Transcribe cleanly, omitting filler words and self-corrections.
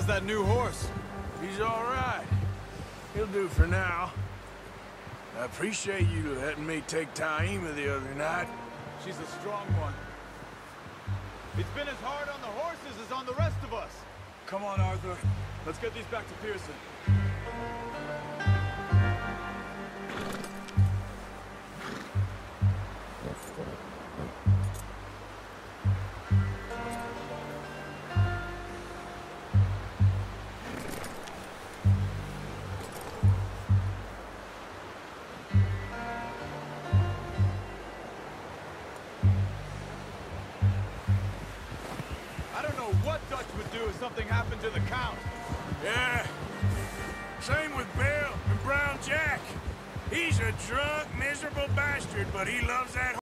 How's that new horse? He's all right. He'll do for now. I appreciate you letting me take Taima the other night. She's a strong one. It's been as hard on the horses as on the rest of us. Come on, Arthur. Let's get these back to Pearson. What Dutch would do if something happened to the Count? Yeah. Same with Bill and Brown Jack. He's a drunk, miserable bastard, but he loves that